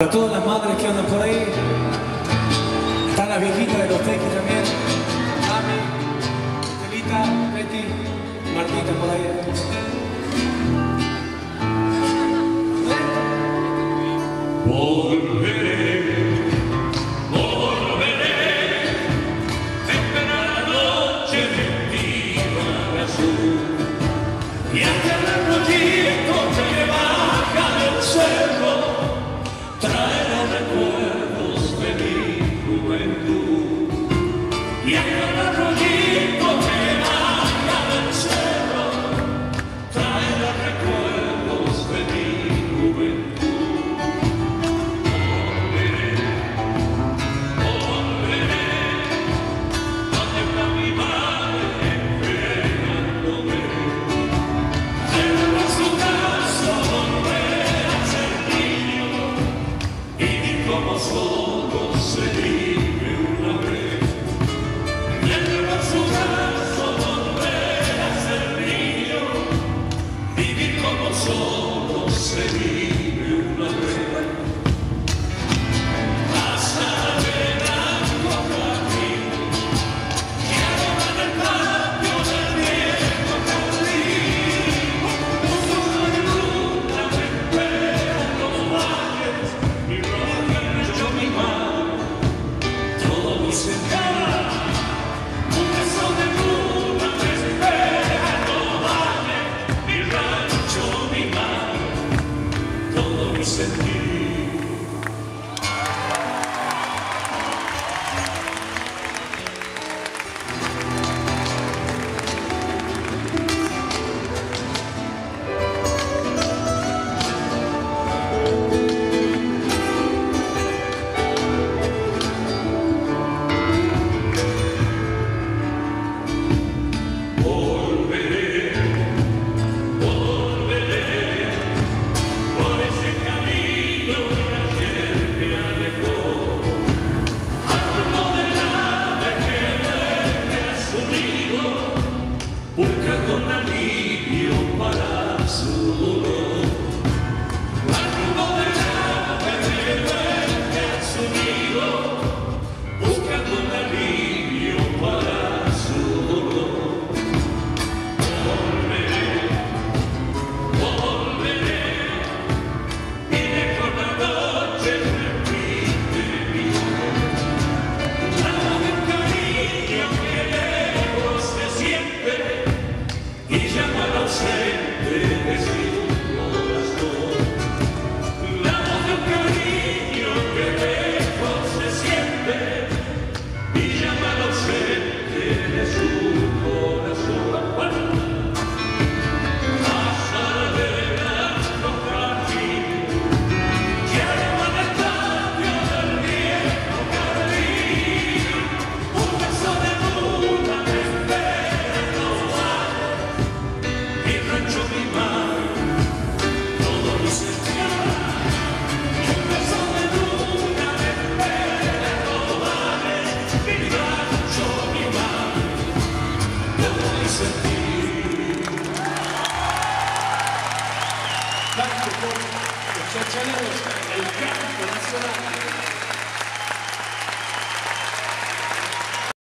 A todas las madres que andan por ahí, están las viejitas de los tequis también, Mami, Estelita, Betty, Martita por ahí. Volveré, espera la noche mentiva de azul, y hasta el arroyito que baja del cerro traerá recuerdos de mi juventud. Y hasta el arroyito que baja del cerro traerá recuerdos de mi juventud. Como solo se vive una vez, dentro de su brazo volver a ser niño, vivir como solo se vive una vez. Hasta ver algo jardín que aroman el patio del viejo jardín, un solo de luna me espera en los valles y mi mano, todo mi sentir, un beso de luna me espera en los valles, mi rancho, mi mar, todo mi sentir. Busca con alivio para su dolor, al rumbo del ave que vuelve a su nido. Busca con alivio para su dolor. Volveré, volveré, y lejos la noche repite mi voz. La voz del cariño que lejos se siente y llama al ausente de su corazón. La voz del cariño que lejos se siente y llama al ausente de su corazón. Hasta ver a los jardines que aroman el patio del viejo jardín, un beso de luna me espera en los valles, mi rancho, mi mar, todo mi sentir. Un beso de luna me espera en los valles, mi rancho, mi mar, todo mi sentir. Gracias por los chachaleros, el canto nacional.